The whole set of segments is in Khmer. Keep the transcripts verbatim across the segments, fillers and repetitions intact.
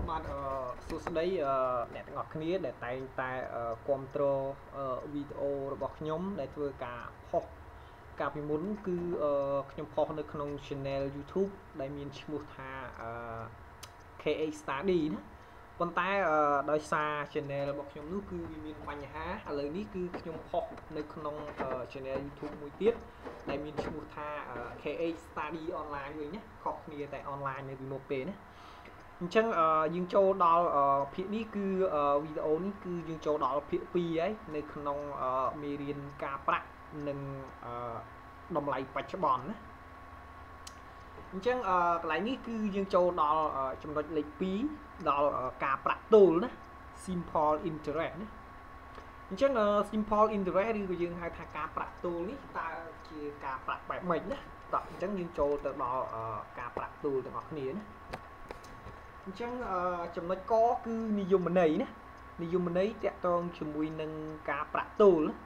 បាទអឺសួស្តីអឺអ្នកទាំងអស់គ្នាដែលតែងតែគ្រប់គ្រងវីដេអូរបស់ខ្ញុំដែលធ្វើការផុសកាលពីមុនគឺអឺខ្ញុំផុសនៅក្នុង channel YouTube ដែលមានឈ្មោះថាអឺ ខេ អេច Study ណាប៉ុន្តែអឺដោយសារ channel របស់ខ្ញុំនោះគឺវាមានបញ្ហាឥឡូវនេះគឺខ្ញុំផុសនៅក្នុង channel YouTube មួយទៀតដែលមានឈ្មោះថា ខេ អេច Study Online វិញណាខុសគ្នាតែ online នៅពីមុខទេណាអញ្ចឹងយើងចូលដល់ភាគនេះគឺវីដេអូនេះគឺយើងចូលដល់ភាគពីរហើយនៅក្នុងមេរៀនការប្រាក់និងតម្លៃបច្ចុប្បន្នណាអញ្ចឹងកន្លែងនេះគឺយើងចូលដល់ចំណុចលេខពីរដល់ការប្រាក់ទល់ណា simple interest ណាអញ្ចឹង simple interest ឬក៏យើងហៅថាការប្រាក់ទល់នេះតើជាការប្រាក់បែបម៉េចណាតោះអញ្ចឹងយើងចូលទៅដល់ការប្រាក់ទល់ទាំងអស់គ្នាណាអញ្ចឹងចំណុចកគឺនិយមន័យណានិយមន័យតាក់ទងជាមួយនឹងការប្រាក់ទល់ណា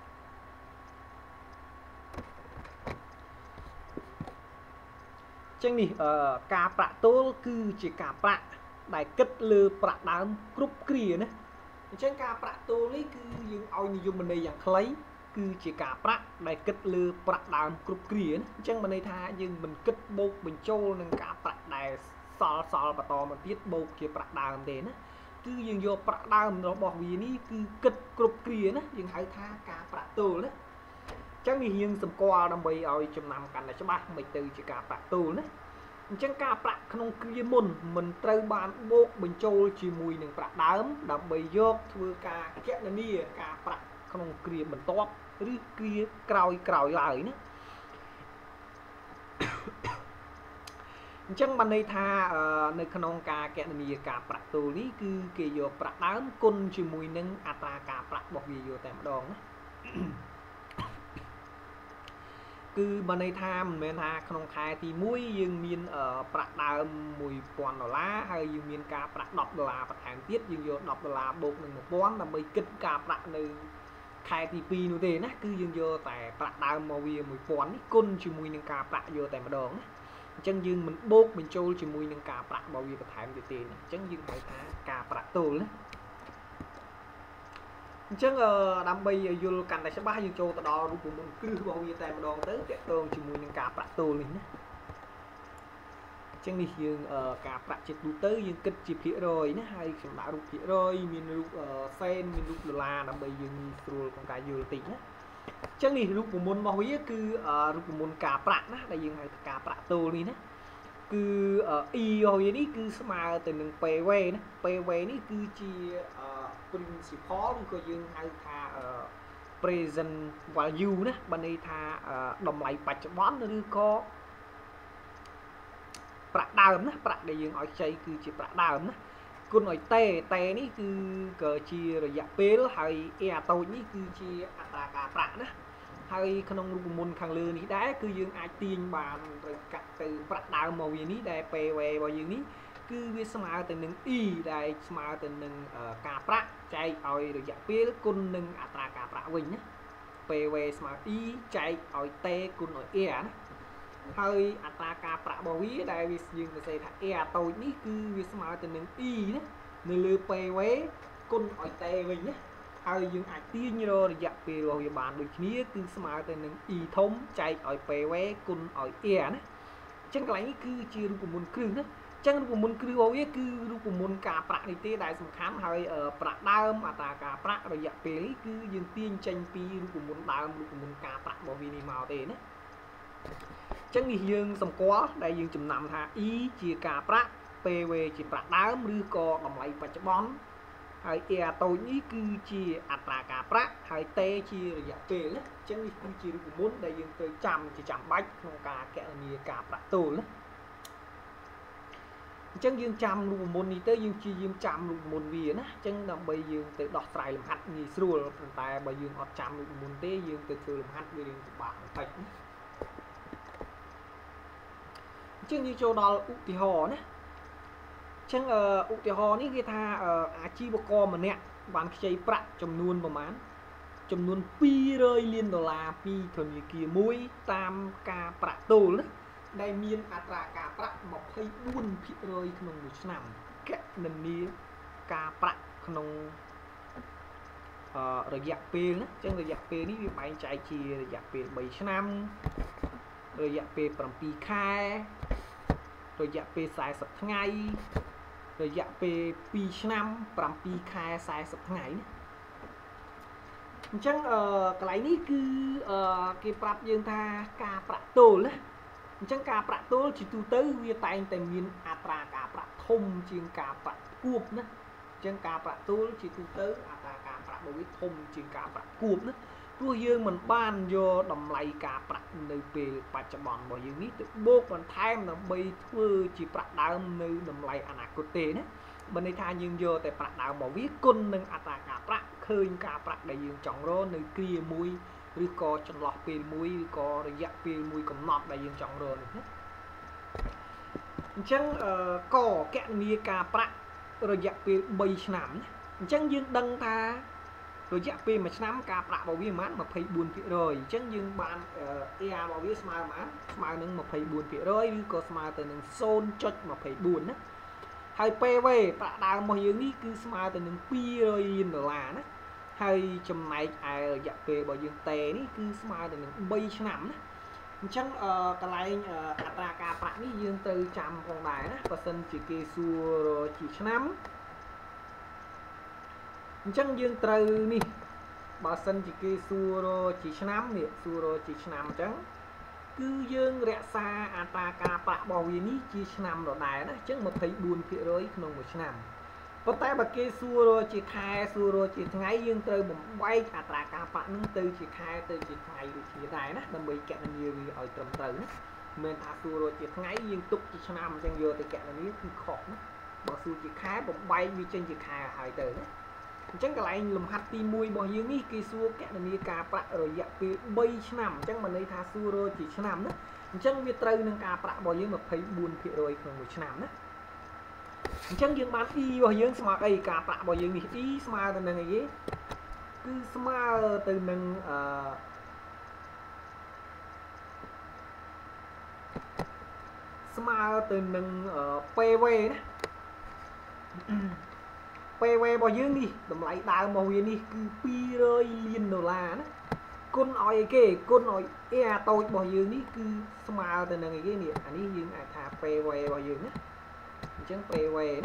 អញ្ចឹងនេះការប្រាក់ទល់គឺជាការប្រាក់ដែលគិតលើប្រាក់ដើមគ្រប់គ្រាណាអញ្ចឹងការប្រាក់ទល់នេះគឺយើងឲ្យនិយមន័យយ៉ាងខ្លីគឺជាការប្រាក់ដែលគិតលើប្រាក់ដើមគ្រប់គ្រាណាអញ្ចឹងមានន័យថាយើងមិនគិតបូកបញ្ចូលនឹងការប្រាក់ដែលសល់សល់បន្តមកទៀតបូកជាប្រាក់ដើមទេណាគឺយើងយកប្រាក់ដើមរបស់វានេះគឺគិតគ្រប់គ្រាណាយើងហៅថាការប្រាក់ទល់ណាអញ្ចឹងនេះយើងសម្គាល់ដើម្បីឲ្យចំណាំកាន់តែច្បាស់មិនទៅជាការប្រាក់ទល់ណាអញ្ចឹងការប្រាក់ក្នុងគ្រាមុនមិនត្រូវបានបូកបញ្ចូលជាមួយនឹងប្រាក់ដើមដើម្បីយកធ្វើការគណនាការប្រាក់ក្នុងគ្រាបន្ទាប់ឬគ្រាក្រោយក្រោយឡើយណាអញ្ចឹងបានន័យថានៅក្នុងការគណនាការប្រាក់ទល់នេះគឺគេយកប្រាក់ដើមគុណជាមួយនឹងអត្រាការប្រាក់របស់វាយកតែម្ដងណាគឺបានន័យថាមិនមែនថាក្នុងខែទីមួយយើងមានប្រាក់ដើមមួយពាន់ដុល្លារហើយយើងមានការប្រាក់ដប់ដុល្លារបន្ថែមទៀតយើងយកដប់ដុល្លារបូកនឹងមួយពាន់ដើម្បីគិតការប្រាក់នៅខែទីពីរនោះទេណាគឺយើងយកតែប្រាក់ដើមមកវាមួយពាន់នេះគុណជាមួយនឹងការប្រាក់យកតែម្ដងណាអញ្ចឹងយើងមិនបូកបញ្ចូលជាមួយនឹងការប្រាក់របស់វាបន្ថែមទៀតទេអញ្ចឹងយើងហៅថាការប្រាក់ទល់ណាអញ្ចឹងដើម្បីយល់កាន់តែច្បាស់យើងចូលទៅដល់រូបមន្តគ្រឹះរបស់វាតែម្ដងទៅទាក់ទងជាមួយនឹងការប្រាក់ទល់នេះណាអញ្ចឹងនេះយើងការប្រាក់ជាទូទៅយើងគិតជាភាគរយណាហើយខ្ញុំដាក់រូបភាគរយមានរូបសេនមានរូបដុល្លារដើម្បីយើងងាយស្រួលក្នុងការយល់តិចណាអញ្ចឹងនេះរូបមន្តរបស់វាគឺរូបមន្តការប្រាក់ណាដែលយើងហៅថាការប្រាក់ទល់នេះណាគឺ e របស់វានេះគឺស្មើទៅនឹង pv ណា pv នេះគឺជា principal ឬក៏យើងហៅថា present value ណាបានន័យថាតម្លៃបច្ចុប្បន្នឬក៏ប្រាក់ដើមណាប្រាក់ដែលយើងឲ្យខ្ចីគឺជាប្រាក់ដើមណាគុណឲ្យតេតេនេះគឺក៏ជារយៈពេលហើយ a អាតូចនេះគឺជាអត្រាការប្រាក់ណាហើយក្នុងរូបមន្តខាងលើនេះដែរគឺយើងអាចទាញបានទៅកាត់ទៅប្រាក់ដើមមកវានេះដែល pv របស់យើងនេះគឺវាស្មើទៅនឹង e ដែលស្មើទៅនឹងការប្រាក់ចែកឲ្យរយៈពេលគុណនឹងអត្រាការប្រាក់វិញណា pv ស្មើ e ចែកឲ្យ t គុណឲ្យ a ណាហើយអត្រាការប្រាក់របស់វាដែលវាយើងសរសេរថា a អាតូចនេះគឺវាស្មើទៅនឹង e ណានៅលើ pv គុណឲ្យ t វិញណាហើយយើងអាចទាញរយៈពេលរបស់វាបានដូចគ្នាគឺស្មើទៅនឹង e ធំចែកឲ្យ pv គុណឲ្យ a ណាអញ្ចឹងកន្លែងនេះគឺជារូបមន្តគ្រឹះណាអញ្ចឹងរូបមន្តគ្រឹះរបស់វាគឺរូបមន្តការប្រាក់នេះទេដែលសំខាន់ហើយប្រាក់ដើមអត្រាការប្រាក់រយៈពេលនេះគឺយើងទាញចេញពីរូបមន្តដើមរូបមន្តការប្រាក់របស់វានេះមកទេណាអញ្ចឹងនេះយើងសម្គាល់ដែលយើងចំណាំថា e ជាការប្រាក់ pv ជាប្រាក់ដើមឬក៏តម្លៃបច្ចុប្បន្នហើយ a អាតូចនេះគឺជាអត្រាការប្រាក់ហើយ t ជារយៈពេលណាអញ្ចឹងនេះគឺជារូបមន្តដែលយើងត្រូវចាំជាចាំបាច់ក្នុងការគណនាការប្រាក់ទល់ណាអញ្ចឹងយើងចាំរូបមន្តនេះទៅយើងព្យាយាមចាំរូបមន្តវាណាអញ្ចឹងដើម្បីយើងទៅដោះស្រាយលំហាត់ងាយស្រួលប៉ុន្តែបើយើងអត់ចាំរូបមន្តទេយើងទៅធ្វើលំហាត់វារៀងពិបាកបន្តិចណាអញ្ចឹងយើងចូលដល់ឧទាហរណ៍ណាអញ្ចឹងឧទាហរណ៍នេះគេថាអាជីវករម្នាក់បានខ្ចីប្រាក់ចំនួនប្រមាណចំនួនពីររយលានដុល្លារពីធនាគារមួយតាមការប្រាក់ទល់ណាដែលមានអត្រាការប្រាក់ ម្ភៃបួនភាគរយ ក្នុងមួយឆ្នាំកណនីការប្រាក់ក្នុងរយៈពេលណាអញ្ចឹងរយៈពេលនេះវាបែងចែកជារយៈពេល3ឆ្នាំរយៈពេល7ខែរយៈពេល40ថ្ងៃរយៈពេល2ឆ្នាំ7ខែ40ថ្ងៃណាអញ្ចឹងអឺកន្លែងនេះគឺអឺគេប្រាប់យើងថាការប្រាក់ទល់ណាអញ្ចឹងការប្រាក់ទល់ជាទូទៅវាតែងតែមានអត្រាការប្រាក់ធំជាងការប្រាក់គួបណាអញ្ចឹងការប្រាក់ទល់ជាទូទៅអត្រាការប្រាក់របស់វាធំជាងការប្រាក់គួបណាព្រោះយើងមិនបានយកតម្លៃការប្រាក់នៅពេលបច្ចុប្បន្នរបស់យើងនេះទៅបូកបន្ថែមដើម្បីធ្វើជាប្រាក់ដើមនៅតម្លៃអនាគតទេណាបើន័យថាយើងយកតែប្រាក់ដើមរបស់វាគុណនឹងអត្រាការប្រាក់ឃើញការប្រាក់ដែលយើងចង់រកនៅគ្រាមួយឬក៏ចន្លោះពេលមួយឬក៏រយៈពេលមួយកំណត់ដែលយើងចង់រកនេះណាអញ្ចឹងកគណនាការប្រាក់រយៈពេល3ឆ្នាំណាអញ្ចឹងយើងដឹងថារយៈពេលមួយឆ្នាំការប្រាក់របស់វាប្រហែល 24% អញ្ចឹងយើងបាន a របស់វាស្មើប្រហែលស្មើនឹង 24% ឬក៏ស្មើទៅនឹង 0.24 ណាហើយ pê vê ប្រាក់ដើមរបស់យើងនេះគឺស្មើទៅនឹង200លានដុល្លារណាហើយចំណែកឯរយៈពេលរបស់យើងតេនេះគឺស្មើទៅនឹង3ឆ្នាំណាអញ្ចឹងអឺកន្លែងអត្រាការប្រាក់នេះយើងត្រូវចាំផងដែរណាបើសិនជាគេសួរជាឆ្នាំអញ្ចឹងយើងត្រូវនេះបើសិនជាគេសួរជាឆ្នាំនេះសួរជាឆ្នាំអញ្ចឹងគឺយើងរក្សាអត្រាការប្រាក់របស់វានេះជាឆ្នាំដដែលណាអញ្ចឹង 24% ក្នុងមួយឆ្នាំប៉ុន្តែបើគេសួរជាខែសួរជាថ្ងៃយើងត្រូវបំបែកអត្រាការប្រាក់នឹងទៅជាខែទៅជាថ្ងៃដូចគ្នាដែរណាដើម្បីគណនាវាឲ្យត្រឹមត្រូវណាមិនមែនថាសួរជាថ្ងៃយើងទុកជាឆ្នាំអញ្ចឹងយកទៅគណនាគឺខុសណាបើសួរជាខែបំបែកវាចេញជាខែហើយទៅណាអញ្ចឹងកន្លែងលំហាត់ទីមួយរបស់យើងនេះគេសួរគណនាការប្រាក់រយៈពេល3ឆ្នាំអញ្ចឹងមិនន័យថាសួរជាឆ្នាំណាអញ្ចឹងវាត្រូវនឹងការប្រាក់របស់យើង 24% ក្នុងមួយឆ្នាំណាអញ្ចឹងយើងបាន e របស់យើងស្មើអីការប្រាក់របស់យើងនេះ e ស្មើទៅនឹងអីគេគឺស្មើទៅនឹងអឺស្មើទៅនឹង pê vê ណា pê vê របស់យើងនេះតម្លៃដើមរបស់វានេះគឺ200លានដុល្លារណាគុណឲ្យអីគេគុណឲ្យ a តូចរបស់យើងនេះគឺស្មើទៅនឹងអីគេនេះអានេះយើងអាចថា pê vê របស់យើងណាអញ្ចឹង pê vê ណា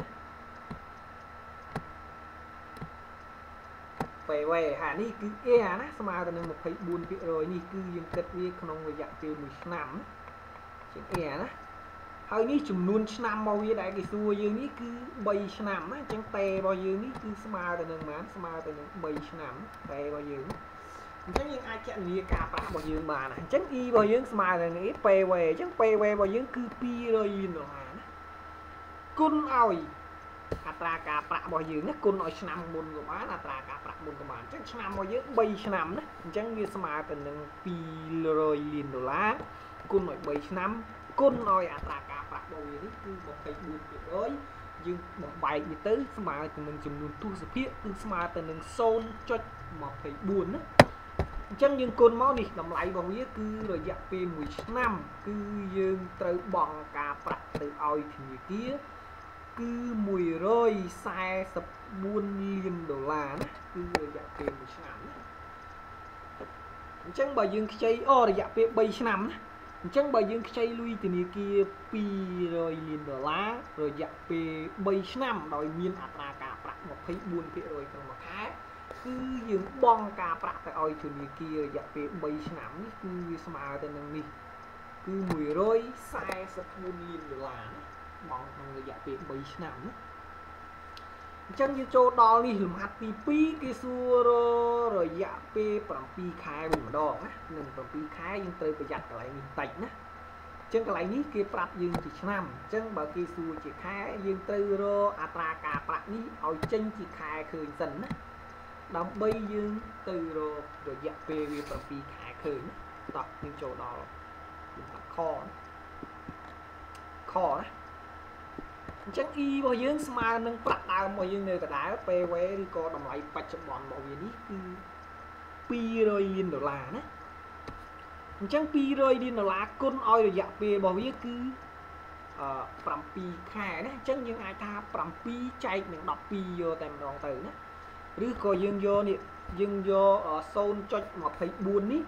pê vê ហានេះគឺ a ណាស្មើទៅនឹង 24% នេះគឺយើងគិតវាក្នុងរយៈពេលមួយឆ្នាំណាជាង a ណាហើយនេះចំនួនឆ្នាំរបស់វាដែលគេសួរយើងនេះគឺ3ឆ្នាំណាអញ្ចឹងតេរបស់យើងនេះគឺស្មើទៅនឹងប៉ុន្មានស្មើទៅនឹង3ឆ្នាំតេរបស់យើងអញ្ចឹងយើងអាចគណនាការប្រាក់របស់យើងបានណាអញ្ចឹង e របស់យើងស្មើនឹងនេះ pê vê អញ្ចឹង pê vê របស់យើងគឺ200លានដុល្លារណាគុណឲ្យអត្រាការប្រាក់របស់យើងណាគុណឲ្យឆ្នាំមុនក៏បានអត្រាការប្រាក់មុនក៏បានអញ្ចឹងឆ្នាំរបស់យើង3ឆ្នាំណាអញ្ចឹងវាស្មើទៅនឹង200លានដុល្លារគុណឲ្យ3ឆ្នាំគុណឲ្យអត្រាការប្រាក់របស់វានេះគឺ 24% យើងបំបែកវាទៅស្មើទៅនឹងចំនួនទស្សភាគគឺស្មើទៅនឹង 0.24 ណាអញ្ចឹងយើងគុណមកនេះតម្លៃរបស់វាគឺរយៈពេលមួយឆ្នាំគឺយើងត្រូវបង់ការប្រាក់ទៅឲ្យធនាគារគឺ144លានដុល្លារណាគឺរយៈពេលមួយឆ្នាំណាអញ្ចឹងបើយើងខ្ចីអូរយៈពេល3ឆ្នាំណាអញ្ចឹងបើយើងខ្ចីលុយធនាគារ200លានដុល្លាររយៈពេល3ឆ្នាំដោយមានអត្រាការប្រាក់ 24% ក្នុងមួយខែគឺយើងបង់ការប្រាក់ទៅឲ្យធនាគាររយៈពេល3ឆ្នាំនេះគឺវាស្មើទៅនឹងនេះគឺ144លានដុល្លារណាបង់ក្នុងរយៈពេល3ឆ្នាំណាអញ្ចឹងយើងចូលដល់នេះលំហាត់ទី2គេសួររយៈពេល7ខែវិញម្ដងណានឹង7ខែយើងត្រូវប្រយ័ត្នកន្លែងនេះតិចណាអញ្ចឹងកន្លែងនេះគេប្រាប់យើងជាឆ្នាំអញ្ចឹងបើគេសួរជាខែយើងត្រូវរកអត្រាការប្រាក់នេះឲ្យចេញជាខែឃើញសិនណាដើម្បីយើងទៅរករយៈពេលវា7ខែឃើញណាតោះយើងចូលដល់លំហាត់ខខណាអញ្ចឹង e របស់យើងស្មើនឹងប្រាក់ដើមរបស់យើងនៅដដែល pê vê ឬក៏តម្លៃបច្ចុប្បន្នរបស់វានេះគឺ200លានដុល្លារណាអញ្ចឹង200លានដុល្លារគុណឲ្យរយៈពេលរបស់វាគឺអ 7ខែណាអញ្ចឹងយើងអាចថា7ចែកនឹង12យកតែម្ដងទៅណាឬក៏យើងយកនេះយើងយក 0.24 នេះ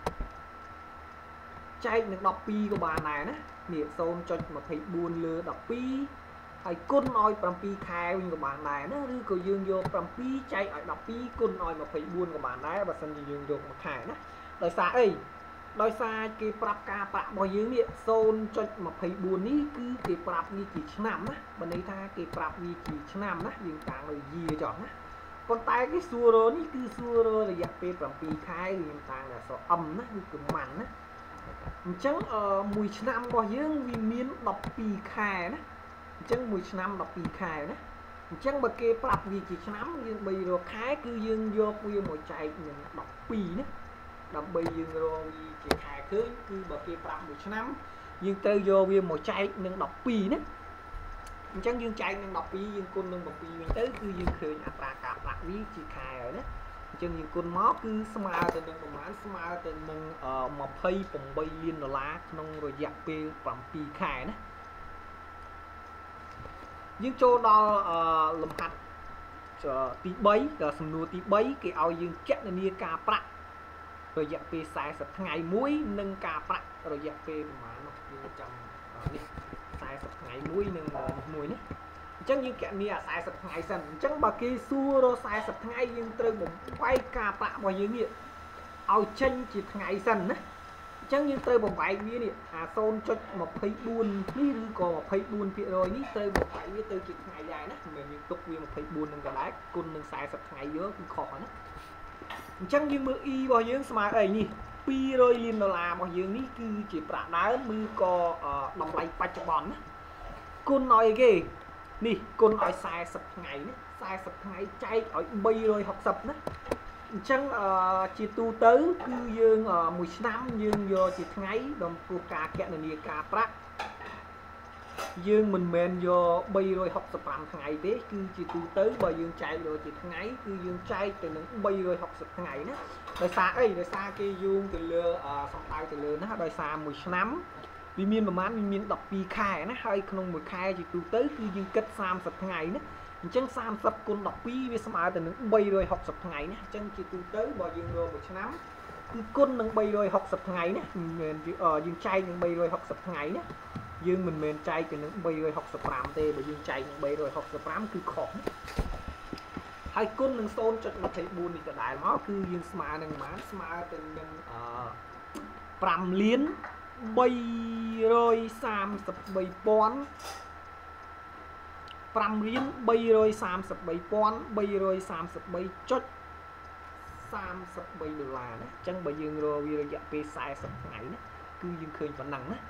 ចែកនឹង12ក៏បានដែរណានេះ 0.24 លើ12ហើយគុណឲ្យ7ខែវិញក៏បានដែរណាឬក៏យើងយក7ចែកឲ្យ12គុណឲ្យ24ក៏បានដែរបើសិនជាយើងយកមួយខែណាដោយសារអីដោយសារគេប្រាប់ការប្រាក់របស់យើងនេះ 0.24 នេះគឺគេប្រាប់នេះជាឆ្នាំណាបើន័យថាគេប្រាប់វាជាឆ្នាំណាយើងតាំងលើយាចុះណាប៉ុន្តែគេសួររនេះគឺសួរររយៈពេល7ខែយើងតាំងលើអក្សរ M ណាគឺគឺម៉ាន់ណាអញ្ចឹងមួយឆ្នាំរបស់យើងវាមាន12ខែណាអញ្ចឹងមួយឆ្នាំ12ខែណាអញ្ចឹងបើគេប្រាប់វាជាឆ្នាំយើងបីរកខែគឺយើងយកវាមកចែកនឹង12ណាដើម្បីយើងរកវាជាខែឃើញគឺបើគេប្រាប់មួយឆ្នាំយើងត្រូវយកវាមកចែកនឹង12ណាអញ្ចឹងយើងចែកនឹង12យើងគុណនឹង7វិញទៅគឺយើងឃើញអត្រាការប្រាក់វាជាខែហើយណាអញ្ចឹងយើងគុណមកគឺស្មើទៅនឹងប្រមាណស្មើទៅនឹង28លានដុល្លារក្នុងរយៈពេល7ខែណាយើងចូលដល់លំហាត់ទី3ដល់សំណួរទី3គេឲ្យយើងគណនាការប្រាក់រយៈពេល40ថ្ងៃមួយនិងការប្រាក់រយៈពេលប្រមាណនោះយើងចាំនេះ40ថ្ងៃមួយនិងមួយនេះអញ្ចឹងយើងគណនាអា40ថ្ងៃសិនអញ្ចឹងបើគេសួររ40ថ្ងៃយើងត្រូវបំបែកការប្រាក់របស់យើងនេះឲ្យចេញជាថ្ងៃសិនណាអញ្ចឹងយើងត្រូវបំបែកវានេះអា 0.24 នេះឬក៏24%នេះត្រូវបំបែកវាទៅជាថ្ងៃដែរណាមិនមែនយើងទុកវា24នឹងក៏ដែរគុណនឹង40ថ្ងៃយកគឺខុសណាអញ្ចឹងយើងមើល E របស់យើងស្មើអីនេះ200លានដុល្លាររបស់យើងនេះគឺជាប្រាក់ដើមឬក៏តម្លៃបច្ចុប្បន្នណាគុណឲ្យគេនេះគុណឲ្យ40ថ្ងៃណា40ថ្ងៃចែកឲ្យ360ណាអញ្ចឹងជាទូទៅគឺយើងមួយឆ្នាំយើងយកជាថ្ងៃដំពោះការគណនាការប្រាក់យើងមិនមែនយក365ថ្ងៃទេគឺជាទូទៅបើយើងចែកយកជាថ្ងៃគឺយើងចែកទៅនឹង360ថ្ងៃណាដោយសារអីដោយសារគេយោងទៅលើសំដៅទៅលើណាដោយសារមួយឆ្នាំវាមានប្រមាណវាមាន12ខែណាហើយក្នុងមួយខែជាទូទៅគឺយើងគិត30ថ្ងៃណាអញ្ចឹង30គុណ12វាស្មើទៅនឹង360ថ្ងៃណាអញ្ចឹងជាទូទៅបើយើងរកមួយឆ្នាំគឺគុណនឹង360ថ្ងៃណាមិនមែនយើងចែកនឹង360ថ្ងៃណាយើងមិនមែនចែកទៅនឹង365ទេបើយើងចែកនឹង365គឺខុសហើយគុណនឹង 0.24 នេះដដែលមកគឺយើងស្មើនឹងប៉ុន្មានស្មើទៅនឹង5លាន333,333.32ដុល្លារណាអញ្ចឹងបើយើងរកវារយៈពេល40ថ្ងៃណាគឺយើងឃើញប៉ុណ្ណឹងណា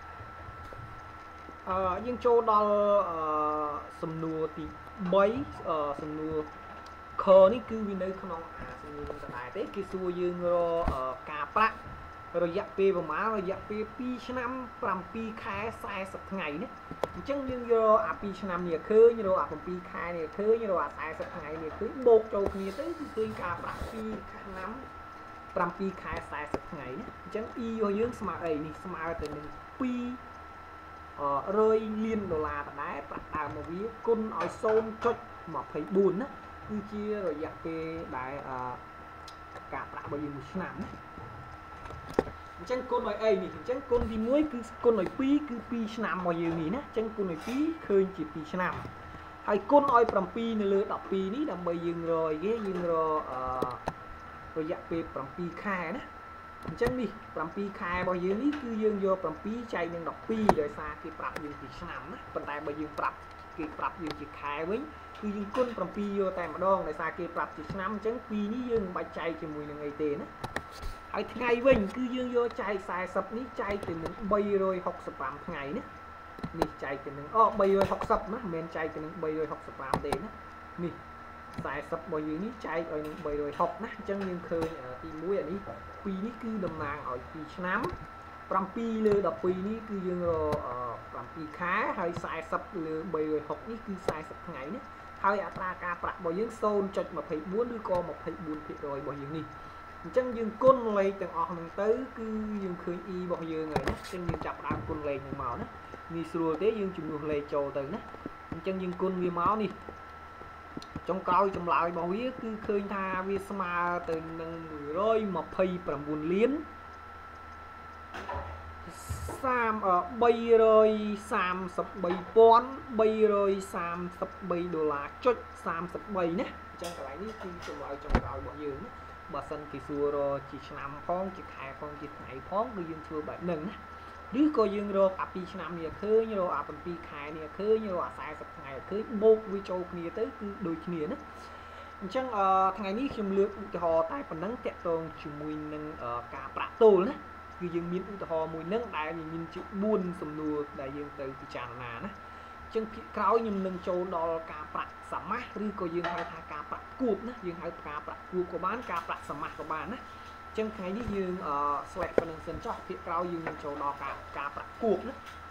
អឺយើងចូលដល់សំណួរទី3សំណួរខនេះគឺវានៅក្នុងអាសំណួរនឹងដដែលទេគេសួរយើងរកការប្រាក់រយៈពេលប្រមាណរយៈពេល2ឆ្នាំ7ខែ40ថ្ងៃណាអញ្ចឹងយើងយកអា2ឆ្នាំនេះឃើញរកអា7ខែនេះឃើញរកអា40ថ្ងៃនេះឃើញបូកចូលគ្នាទៅគឺឃើញការប្រាក់2ឆ្នាំ7ខែ40ថ្ងៃណាអញ្ចឹង E របស់យើងស្មើអីនេះស្មើទៅនឹង200លានដុល្លារដដែលប្រាក់ដើមមកវាគុណឲ្យ 0.24 ណាគឺជារយៈពេលដែលការប្រាក់របស់យើងមួយឆ្នាំណាអញ្ចឹងគុណឲ្យអីនេះអញ្ចឹងគុណទី1គឺគុណឲ្យ2គឺ2ឆ្នាំរបស់យើងនេះណាអញ្ចឹងគុណឲ្យ2ឃើញជា2ឆ្នាំហើយគុណឲ្យ7នៅលើ12នេះដើម្បីយើងរកគេយើងរករយៈពេល7ខែណាអញ្ចឹងនេះ7ខែរបស់យើងនេះគឺយើងយក7ចែកនឹង12ដោយសារគេប្រាប់យើងពីឆ្នាំណាប៉ុន្តែបើយើងប្រាប់គេប្រាប់យើងជាខែវិញគឺយើងគុណ7យកតែម្ដងដោយសារគេប្រាប់ជាឆ្នាំអញ្ចឹង2នេះយើងមិនបាច់ចែកជាមួយនឹងអីទេណាហើយថ្ងៃវិញគឺយើងយកចែក40នេះចែកទៅនឹង365ថ្ងៃណានេះចែកទៅនឹងអូ360ណាមិនមែនចែកទៅនឹង365ទេណានេះ40របស់យើងនេះចែកឲ្យនឹង360ណាអញ្ចឹងយើងឃើញទី1អានេះ2នេះគឺតំណាងឲ្យ2ឆ្នាំ7លើ12នេះគឺយើងរក7ខែហើយ40លើ360នេះគឺ40ថ្ងៃណាហើយអត្រាការប្រាក់របស់យើង 0.24 ឬក៏ 24% របស់យើងនេះអ chân dương côn lấy từng ọt mình tới cứ dương khơi y bỏ dương rồi đó chân dương chập đam côn lấy những màu đó ni xua thế dương chụp được lấy trầu từ đó chân dương côn vi máu đi trong coi trong lại bảo vía cứ khơi tha vi sma từ rồi mà phay bằng buồn liến sam ở bay rồi sam sập bay pon bay rồi sam sập bay đô la chốt sam sập bay nhé chân cái này đi trong lại trong coi bỏ dương bà sân kỳ xua rồi chỉ nằm phong chỉ khai phong chỉ ngày phong cứ dương xua bảy nâng đứa coi dương rồi à pi năm này khơi như rồi à phần pi khai này khơi như rồi à sai sập ngày khơi một vi châu kia tới cứ đôi kia đó chẳng thằng này khi lướt họ tại phần nắng kẹt tồn chỉ mùi nâng ở cả bạc tô nữa cứ dương miếng họ mùi nâng đại nhìn chữ buôn sầm nùa đại dương từ thì tràn nà đó chân cáo nhưng nâng châu đo cả bạc sắm áឬក៏យើងហៅថាការប្រាក់គួបណាយើងហៅការប្រាក់គួបក៏បានការប្រាក់សមាសក៏បានណាអញ្ចឹងថ្ងៃនេះយើងអឺ select ប៉ុណ្្នឹងសិនចុះភាគក្រោយយើងនឹងចូលដល់ការការប្រាក់គួបណា